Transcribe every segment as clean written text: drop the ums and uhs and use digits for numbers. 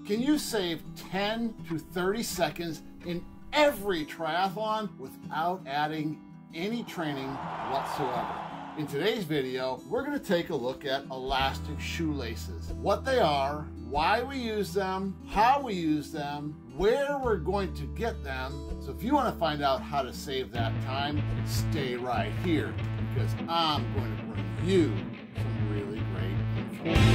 Can you save 10 to 30 seconds in every triathlon without adding any training whatsoever? In today's video, we're going to take a look at elastic shoelaces, what they are, why we use them, how we use them, where we're going to get them. So if you want to find out how to save that time, stay right here because I'm going to bring you some really great info.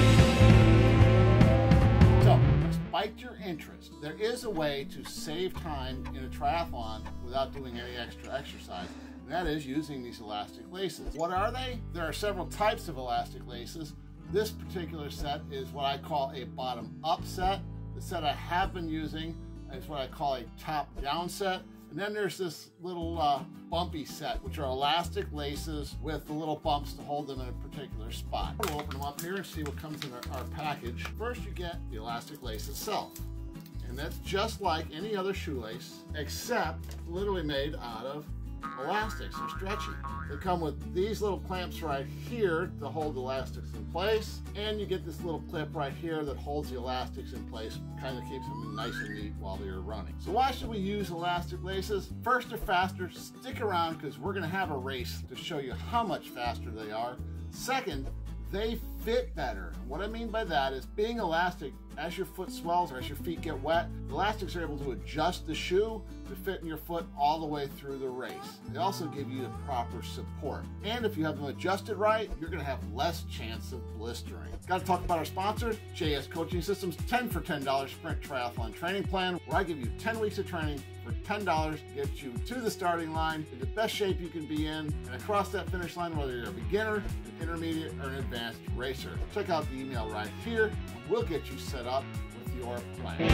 So, despite your interest, there is a way to save time in a triathlon without doing any extra exercise. And that is using these elastic laces. What are they? There are several types of elastic laces. This particular set is what I call a bottom-up set. The set I have been using is what I call a top-down set. And then there's this little bumpy set, which are elastic laces with the little bumps to hold them in a particular spot. We'll open them up here and see what comes in our package. First, you get the elastic lace itself. And that's just like any other shoelace, except literally made out of elastics. They're stretchy. They come with these little clamps right here to hold the elastics in place, and you get this little clip right here that holds the elastics in place, kind of keeps them nice and neat while you're running. So why should we use elastic laces? First, they're faster. Stick around because we're going to have a race to show you how much faster they are. Second, they fit better. What I mean by that is being elastic, as your foot swells or as your feet get wet, the elastics are able to adjust the shoe to fit in your foot all the way through the race. They also give you the proper support. And if you have them adjusted right, you're gonna have less chance of blistering. Gotta talk about our sponsors, JS Coaching Systems, 10 for $10 Sprint Triathlon Training Plan, where I give you 10 weeks of training for $10 to get you to the starting line in the best shape you can be in and across that finish line, whether you're a beginner, an intermediate, or an advanced racer. Check out the email right here, and we'll get you set up with your plan.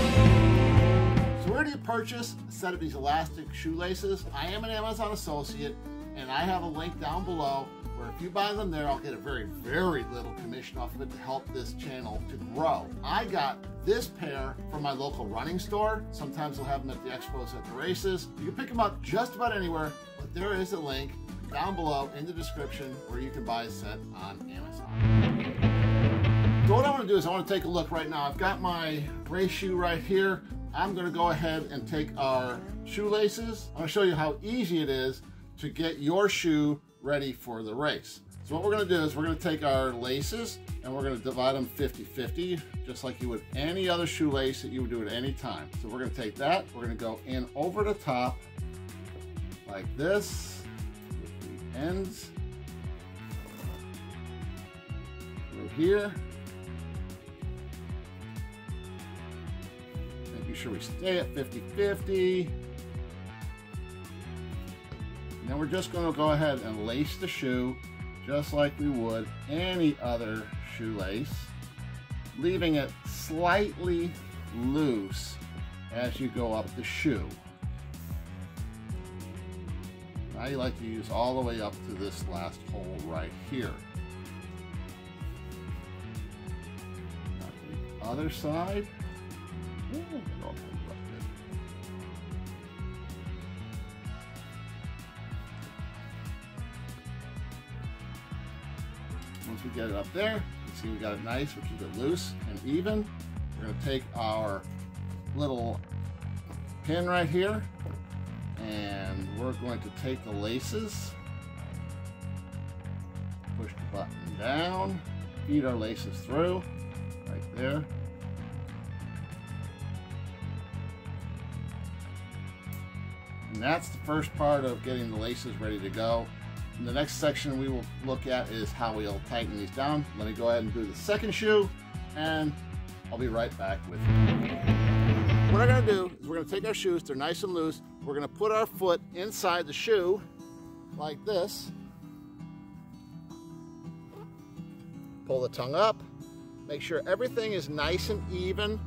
So where do you purchase a set of these elastic shoelaces? I am an Amazon associate, and I have a link down below where if you buy them there, I'll get a very, very little commission off of it to help this channel to grow. I got this pair from my local running store. Sometimes they'll have them at the expos at the races. You can pick them up just about anywhere, but there is a link down below in the description where you can buy a set on Amazon. So what I want to do is I want to take a look right now. I've got my race shoe right here. I'm going to go ahead and take our shoelaces. I'm going to show you how easy it is to get your shoe ready for the race. So what we're going to do is we're going to take our laces and we're going to divide them 50-50, just like you would any other shoelace that you would do at any time. So we're going to take that, we're going to go in over the top like this with the ends through here. Making sure we stay at 50-50. And then we're just going to go ahead and lace the shoe just like we would any other shoelace, leaving it slightly loose as you go up the shoe. Now you like to use all the way up to this last hole right here. Now to the other side. Once we get it up there, you see we got it nice, we keep it loose and even. We're going to take our little pin right here and we're going to take the laces, push the button down, feed our laces through, right there. And that's the first part of getting the laces ready to go. And the next section we will look at is how we'll tighten these down. Let me go ahead and do the second shoe, and I'll be right back with you. What I'm going to do is we're going to take our shoes, they're nice and loose, we're going to put our foot inside the shoe like this. Pull the tongue up, make sure everything is nice and even.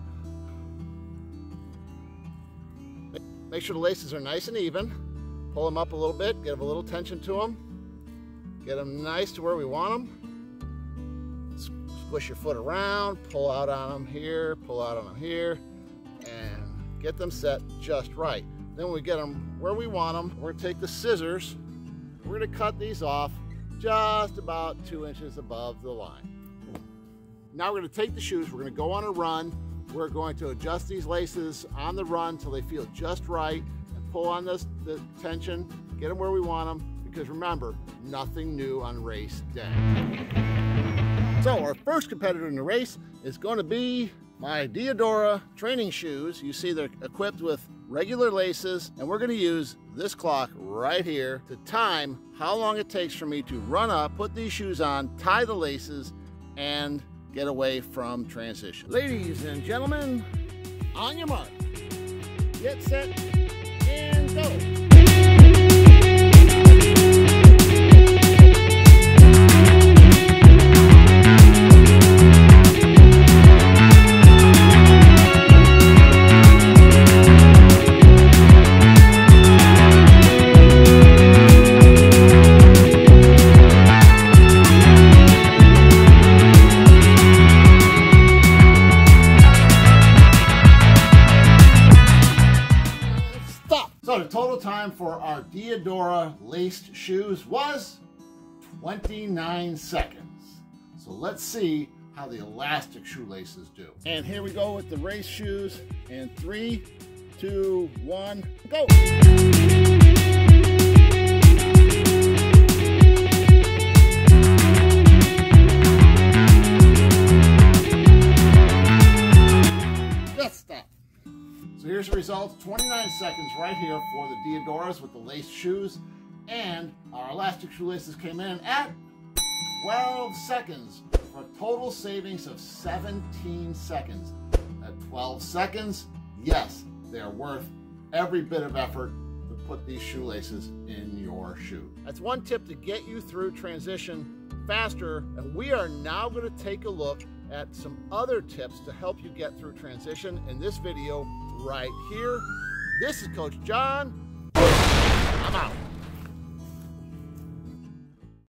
Make sure the laces are nice and even. Pull them up a little bit, give a little tension to them. Get them nice to where we want them. Squish your foot around, pull out on them here, pull out on them here, and get them set just right. Then when we get them where we want them, we're gonna take the scissors, we're gonna cut these off just about 2 inches above the line. Now we're gonna take the shoes, we're gonna go on a run we're going to adjust these laces on the run till they feel just right and pull on the tension, get them where we want them, because remember, nothing new on race day. So our first competitor in the race is going to be my Diadora training shoes. You see they're equipped with regular laces, and we're going to use this clock right here to time how long it takes for me to run up, put these shoes on, tie the laces, and get away from transition. Ladies and gentlemen, on your mark, get set, and go. So the total time for our Diadora laced shoes was 29 seconds. So let's see how the elastic shoelaces do. And here we go with the race shoes in 3, 2, 1, go! Here's the results, 29 seconds right here for the Diadoras with the laced shoes, and our elastic shoelaces came in at 12 seconds for a total savings of 17 seconds. At 12 seconds, yes, they are worth every bit of effort to put these shoelaces in your shoe. That's one tip to get you through transition faster, and we are now going to take a look at some other tips to help you get through transition in this video right here. This is Coach John. I'm out.